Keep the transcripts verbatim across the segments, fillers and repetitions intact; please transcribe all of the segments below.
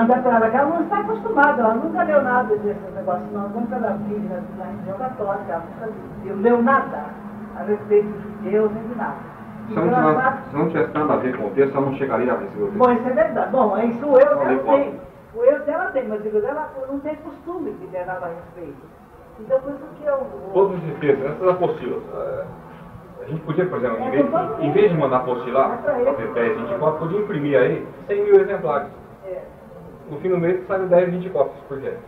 manda para ela, que ela não está acostumada, ela nunca leu nada desses negócios, não. Nunca da Bíblia, na religião católica, ela nunca leu nada a respeito de Deus nem de nada. Se não, tivesse, se não tivesse nada a ver com o texto, ela não chegaria a receber o texto. Bom, isso é verdade. Bom, isso o eu dela tem. O eu dela tem, mas digo, ela não tem costume de ler nada a respeito. Então, por isso que eu... Todos os textos, essas apostilas, a gente podia, por exemplo, em vez, em vez de mandar apostilar, fazer dez, vinte cópias, podia imprimir aí cem mil exemplares. No fim do mês saiu dez, vinte cópias por dia.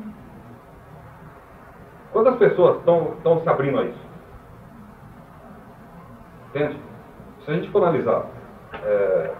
Quantas pessoas estão se abrindo a isso? Entende? Se a gente for analisar é,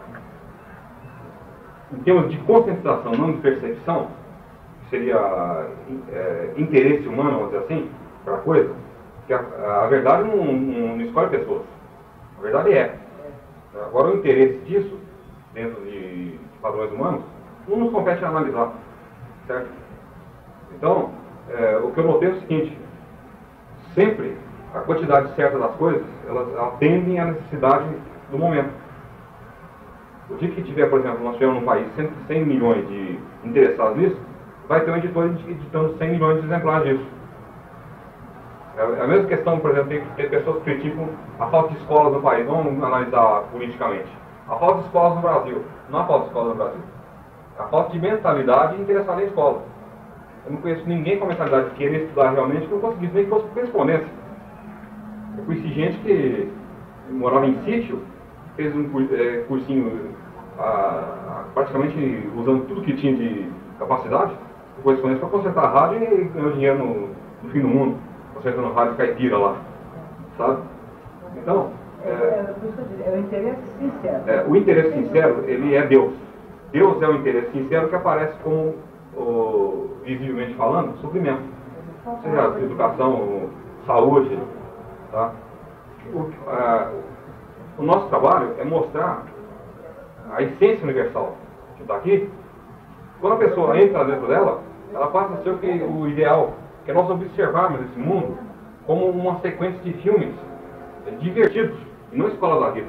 em termos de conscientização, não de percepção, que seria é, interesse humano, vamos dizer assim, para a coisa, que a, a verdade não, não, não escolhe pessoas. A verdade é. Agora, o interesse disso, dentro de, de padrões humanos, não nos compete analisar. Certo? Então, é, o que eu notei é o seguinte: sempre a quantidade certa das coisas, elas atendem à necessidade do momento. O dia que tiver, por exemplo, nós tivermos num país cem milhões de interessados nisso, vai ter um editor editando cem milhões de exemplares disso. É a mesma questão, por exemplo, tem, tem pessoas que criticam a falta de escolas no país. Vamos analisar politicamente. A falta de escolas no Brasil. Não a falta de escolas no Brasil. A falta de mentalidade e interessada em escola. Eu não conheço ninguém com a mentalidade de querer estudar realmente que não conseguisse nem que fosse por correspondência. Eu conheci gente que morava em sítio, fez um cursinho a, a, praticamente usando tudo que tinha de capacidade, por correspondência, para consertar a rádio e ganhou dinheiro no, no fim do mundo, consertando a rádio caipira lá, sabe? Então, é, é, é o interesse sincero. É, o interesse sincero, ele é Deus. Deus é o interesse sincero que aparece como, o, visivelmente falando, suprimento. Seja educação, saúde, tá? O, a, o nosso trabalho é mostrar a essência universal que está aqui. Quando a pessoa entra dentro dela, ela passa a ser o, que, o ideal, que é nós observarmos esse mundo como uma sequência de filmes divertidos, e não escola da vida.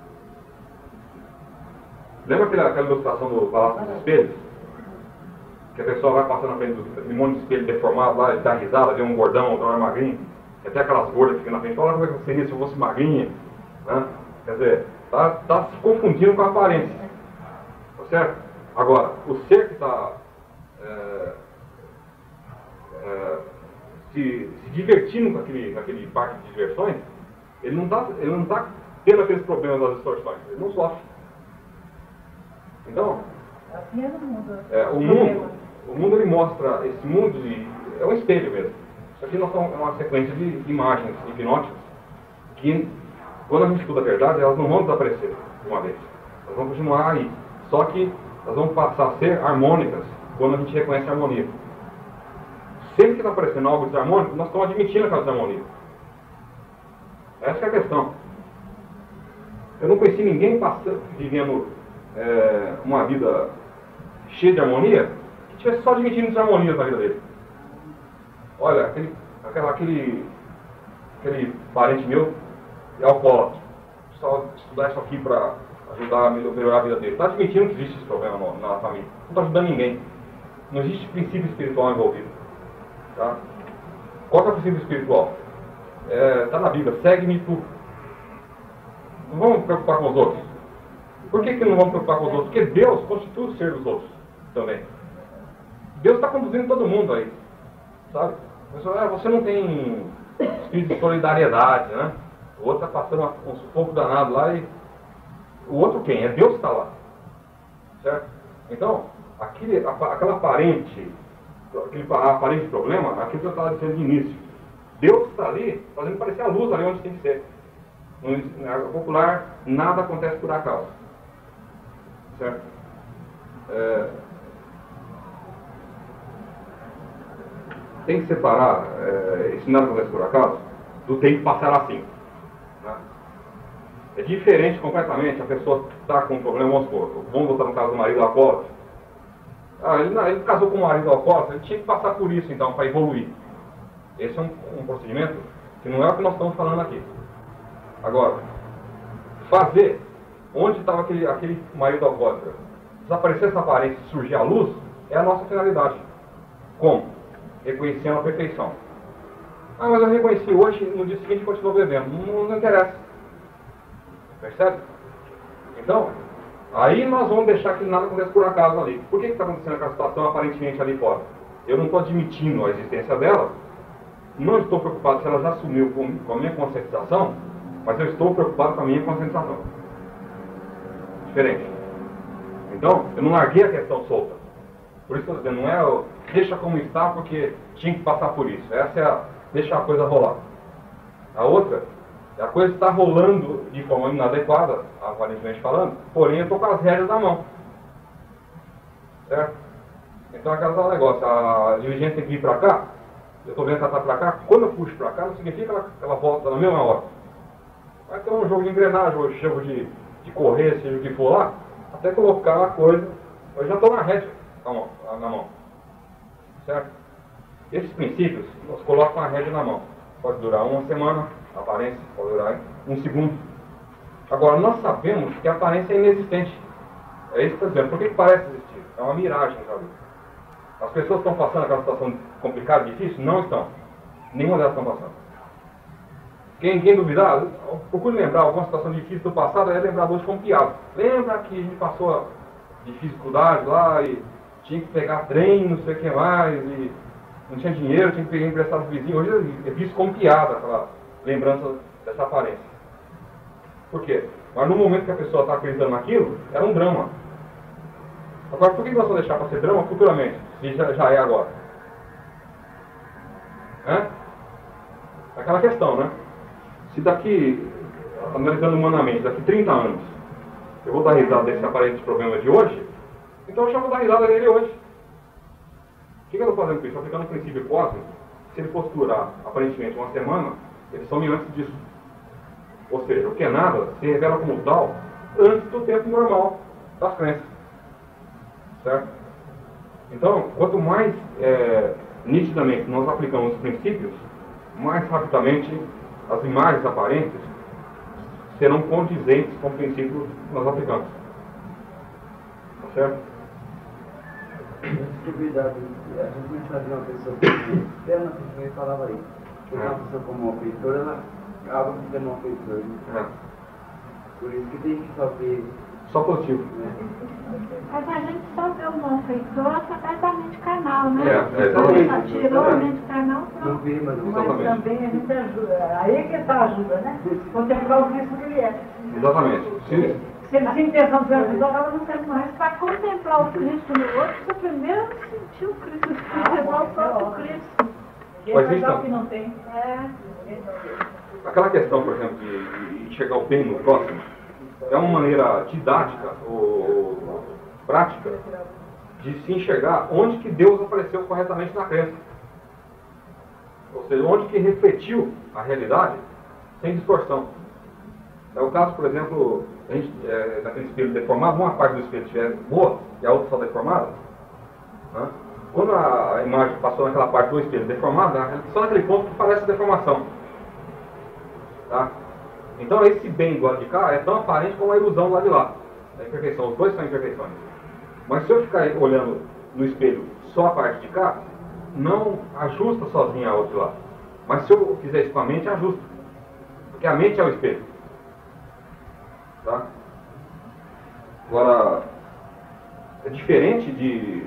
Lembra aquela, aquela ilustração do Palácio dos Espelhos? Que a pessoa vai passando na frente do monte de espelho deformado lá, ele dá risada, vê um gordão, outro magrinho, e até aquelas gordas que ficam na frente, olha como é que seria se eu fosse magrinha, né? Quer dizer, está tá se confundindo com a aparência, tá certo? Agora, o ser que está é, é, se, se divertindo com aquele, com aquele parque de diversões, ele não está ele não tá tendo aqueles problemas das distorções, ele não sofre. Então, assim é no mundo. É, o mundo, o mundo ele mostra esse mundo de, é um espelho mesmo. Isso aqui nós somos, é uma sequência de, de imagens hipnóticas que, quando a gente estuda a verdade, elas não vão desaparecer de uma vez. Elas vão continuar aí. Só que elas vão passar a ser harmônicas quando a gente reconhece a harmonia. Sempre que está aparecendo algo desarmônico, nós estamos admitindo aquela desarmonia. Essa é a questão. Eu não conheci ninguém passando, vivendo é, uma vida cheia de harmonia, que estivesse só admitindo desarmonias na vida dele. Olha, aquele, aquela, aquele, aquele parente meu é alcoólatra. Só estudar isso aqui para ajudar a melhorar a vida dele. Está admitindo que existe esse problema na, na família. Não está ajudando ninguém. Não existe princípio espiritual envolvido. Tá? Qual que é o princípio espiritual? Está é, na Bíblia. Segue-me tu. Não vamos preocupar com os outros. Por que, que não vamos preocupar com os outros? Porque Deus constitui o ser dos outros também. Deus está conduzindo todo mundo aí. Sabe? Você não tem espírito de solidariedade, né? O outro está passando um sufoco danado lá e... O outro quem? É Deus que está lá. Certo? Então, aquele, aquela aparente, aquele aparente problema, aquilo que eu estava dizendo de início. Deus está ali, fazendo parecer a luz ali onde tem que ser. Na água popular, nada acontece por acaso. Certo? É... Tem que separar é, esse nada acontece por acaso do tem que passar assim. Né? É diferente completamente. A pessoa está com um problema, vamos supor, vamos voltar no caso do marido alcoólatra. Ah, ele, ele casou com um marido alcoólatra, ele tinha que passar por isso então, para evoluir. Esse é um, um procedimento que não é o que nós estamos falando aqui. Agora, fazer onde estava aquele, aquele marido alcoólatra, desaparecer essa aparência e surgir a luz, é a nossa finalidade. Como? Reconhecendo a perfeição. Ah, mas eu reconheci hoje, no dia seguinte continuo bebendo. Não, não interessa. Percebe? Então, aí nós vamos deixar que nada aconteça por acaso ali. Por que está acontecendo aquela situação aparentemente ali fora? Eu não estou admitindo a existência dela, não estou preocupado se ela já sumiu com, com a minha conscientização, mas eu estou preocupado com a minha conscientização. Diferente. Então, eu não larguei a questão solta. Por isso que eu estou dizendo, não é o deixa como está porque tinha que passar por isso. Essa é a deixa a coisa rolar. A outra, a coisa está rolando de forma inadequada, aparentemente falando, porém eu estou com as rédeas na mão. Certo? Então aquele negócio, a diligência tem que vir para cá, eu estou vendo que ela está para cá, quando eu puxo para cá, não significa que ela, ela volta na mesma hora. Vai ter um jogo de engrenagem, um jogo de, de correr, seja o que for lá, até colocar a coisa, eu já estou na rédea na mão, na mão. Certo? Esses princípios, nós colocamos a rédea na mão. Pode durar uma semana, a aparência pode durar um segundo. Agora, nós sabemos que a aparência é inexistente. É isso que eu estou dizendo. Por que, que parece existir? É uma miragem, sabe? As pessoas estão passando aquela situação complicada, difícil? Não estão. Nenhuma delas estão passando. Quem, quem duvidar, procure lembrar alguma situação difícil do passado, é lembrar hoje como piada. Lembra que a gente passou dificuldade lá e tinha que pegar trem, não sei o que mais, e não tinha dinheiro, tinha que pegar emprestado do vizinho. Hoje é visto como piada aquela lembrança dessa aparência. Por quê? Mas no momento que a pessoa está acreditando naquilo, era um drama. Agora, por que nós vamos deixar para ser drama futuramente, se já, já é agora? É? Aquela questão, né? Se daqui, analisando humanamente, daqui trinta anos, eu vou dar risada desse aparente problema de hoje, então eu já vou dar risada dele hoje. O que eu estou fazendo com isso? Aplicando o princípio cósmico, se ele fosse durar aparentemente uma semana, ele some antes disso. Ou seja, o que é nada se revela como tal antes do tempo normal das crenças. Certo? Então, quanto mais é, nitidamente nós aplicamos os princípios, mais rapidamente as imagens aparentes serão condizentes com o princípio que nós aplicamos. Tá certo? Antes de cuidado, a gente não fazia uma pessoa externa, a gente falava aí. Porque uma pessoa como uma feitora, ela acaba sendo uma feitora. É. Por isso que tem que saber. Só positivo. Né? Mas a gente só vê o malfeitor através da mente carnal, né? É, é, exatamente. Tirou a mente carnal, Não pronto. vê, mas não Mas sabe. também a gente ajuda. Aí é que está a ajuda, né? Contemplar o Cristo que ele é. Exatamente. Se, Se ele tinha intenção de ajudar, ela não serve mais. Para contemplar o Cristo no outro, você primeiro sentiu o Cristo, contemplar o próprio Cristo. Mas Quem então- sabe que não tem. É. aquela questão, por exemplo, de, de chegar ao bem no próximo, é uma maneira didática ou prática de se enxergar onde que Deus apareceu corretamente na crença. Ou seja, onde que refletiu a realidade sem distorção. É o caso, por exemplo, a gente, é, daquele espelho deformado, uma parte do espelho estiver boa e a outra só deformada, né? Quando a imagem passou naquela parte do espelho deformada, só naquele ponto que parece deformação. Tá? Então esse bem do lado de cá é tão aparente como a ilusão do lado de lá. A imperfeição, os dois são imperfeições. Mas se eu ficar olhando no espelho só a parte de cá, não ajusta sozinha a outra lá. Mas se eu fizer isso com a mente, ajusta. Porque a mente é o espelho. Tá? Agora, é diferente de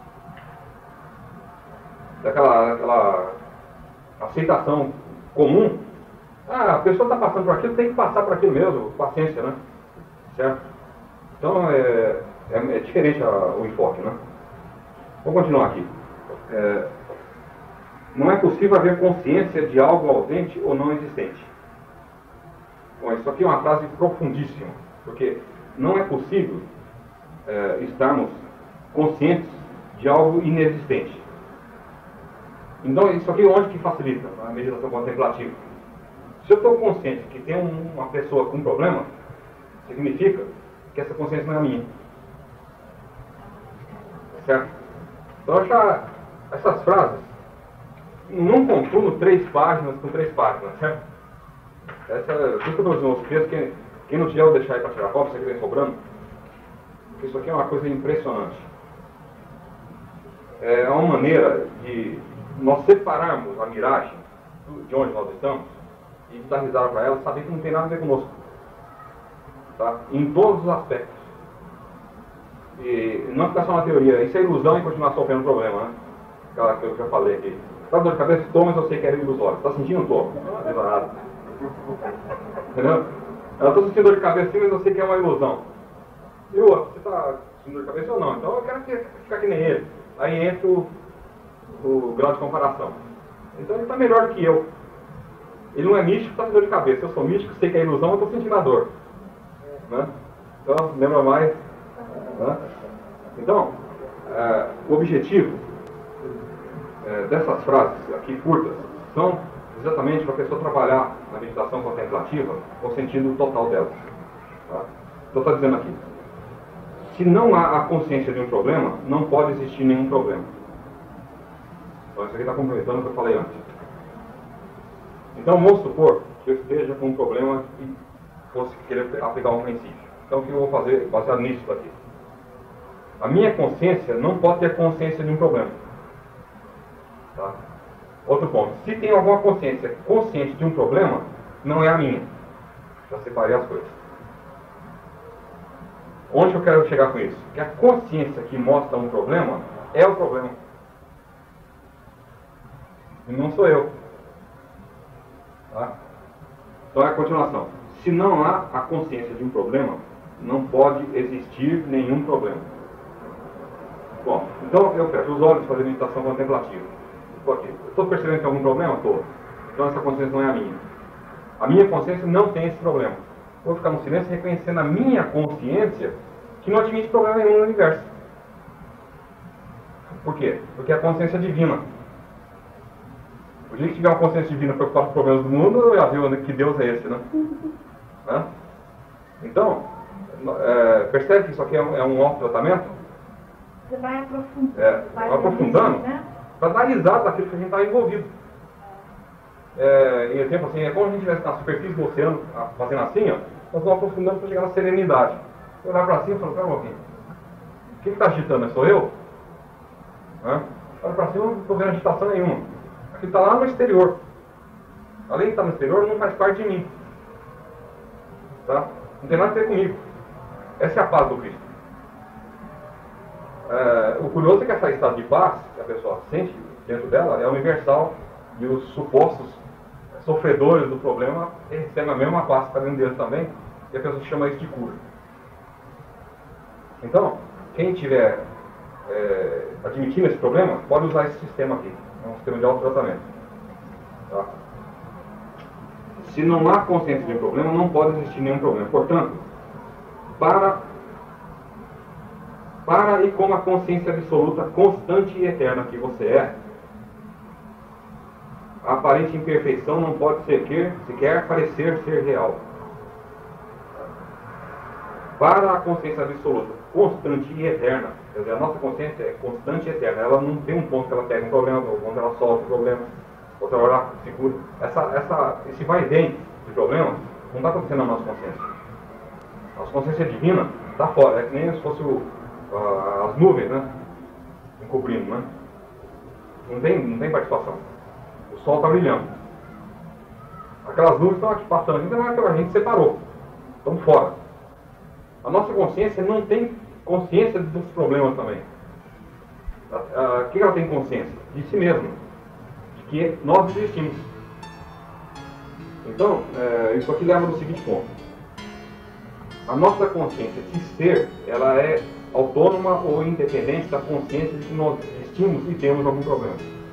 daquela aquela aceitação comum. Ah, a pessoa está passando por aquilo, tem que passar por aquilo mesmo, paciência, né? Certo? Então é, é, é diferente a, o enfoque, né? Vamos continuar aqui. É, não é possível haver consciência de algo ausente ou não existente. Bom, isso aqui é uma frase profundíssima, porque não é possível é, estarmos conscientes de algo inexistente. Então, isso aqui é onde que facilita a meditação contemplativa. Se eu estou consciente que tem um, uma pessoa com um problema, significa que essa consciência não é a minha. Certo? Então, já, essas frases, não contumo três páginas com três páginas, certo? Essa, por isso que eu estou dizendo aos textos, quem, quem não tiver, eu vou deixar aí para tirar cópia, se você quiser sobrando. Isso aqui é uma coisa impressionante. É uma maneira de nós separarmos a miragem de onde nós estamos e dar risada para ela, saber que não tem nada a ver conosco. Tá? Em todos os aspectos. E não ficar só na teoria. Isso é ilusão e continuar sofrendo problema, né? Aquela que eu já falei aqui. Tá com dor de cabeça? Estou, mas eu sei que era ilusório. Tá sentindo? Estou. Entendeu? Eu estou sentindo dor de cabeça sim, mas eu sei que é uma ilusão. E o outro, você está sentindo dor de cabeça ou não? Então eu quero ficar que nem ele. Aí entra o, o grau de comparação. Então ele está melhor do que eu. Ele não é místico, está com dor de cabeça. Eu sou místico, sei que é ilusão, eu estou sentindo a dor. Né? Então, lembra mais? Né? Então, é, o objetivo é, dessas frases aqui curtas são exatamente para a pessoa trabalhar na meditação contemplativa o sentido total delas. Tá? Então está dizendo aqui, se não há a consciência de um problema, não pode existir nenhum problema. Então isso aqui está complementando o que eu falei antes. Então vamos supor que eu esteja com um problema e fosse querer aplicar um princípio. Então o que eu vou fazer baseado nisso daqui? A minha consciência não pode ter consciência de um problema. Tá? Outro ponto, se tem alguma consciência consciente de um problema, não é a minha. Já separei as coisas. Onde eu quero chegar com isso? Que a consciência que mostra um problema é o problema. E não sou eu. Tá? Então é a continuação. Se não há a consciência de um problema, não pode existir nenhum problema. Bom, então eu fecho os olhos para fazer meditação contemplativa. Estou percebendo que tem algum problema? Estou. Então essa consciência não é a minha. A minha consciência não tem esse problema. Vou ficar no silêncio reconhecendo a minha consciência que não admite problema nenhum no universo. Por quê? Porque é a consciência divina. O dia que tiver uma consciência divina preocupada com os problemas do mundo, já viu que Deus é esse, né? Né? Então, é, percebe que isso aqui é um, é um autotratamento? Você vai aprofundando. É, vai aprofundando, né? para dar risada daquilo que a gente está envolvido. É, em exemplo assim, é como a gente estivesse na superfície do oceano, fazendo assim, ó, nós vamos aprofundando para chegar na serenidade. Eu olhar para cima e falo, pera um pouquinho, o que está agitando? Sou eu? Né? Olha para cima, não estou vendo agitação nenhuma. Aquilo está lá no exterior. Além de estar no exterior, não faz parte de mim. Tá? Não tem nada a ver comigo. Essa é a paz do Cristo. É, o curioso é que essa estado de paz que a pessoa sente dentro dela é universal e os supostos sofredores do problema recebem a mesma paz que está dentro deles também, e a pessoa chama isso de cura. Então, quem estiver é, admitindo esse problema, pode usar esse sistema aqui. É um sistema de autotratamento. Tá? Se não há consciência de um problema, não pode existir nenhum problema. Portanto, para, para e como a consciência absoluta, constante e eterna que você é, a aparente imperfeição não pode sequer, sequer parecer ser real. Para a consciência absoluta, constante e eterna, quer dizer, a nossa consciência é constante e eterna, ela não tem um ponto que ela pega um problema, ou quando ela solta o problema, outra hora ela segura. Essa, essa, esse vai e vem de problema não está acontecendo na nossa consciência. A nossa consciência divina está fora, é que nem se fosse o, uh, as nuvens, né? Encobrindo, né? Não tem, não tem participação. O sol está brilhando. Aquelas nuvens estão aqui passando, então a gente separou. Estamos fora. A nossa consciência não tem consciência dos problemas também. O que ela tem consciência? De si mesma. De que nós existimos. Então, é, isso aqui leva no seguinte ponto. A nossa consciência de ser, ela é autônoma ou independente da consciência de que nós existimos e temos algum problema.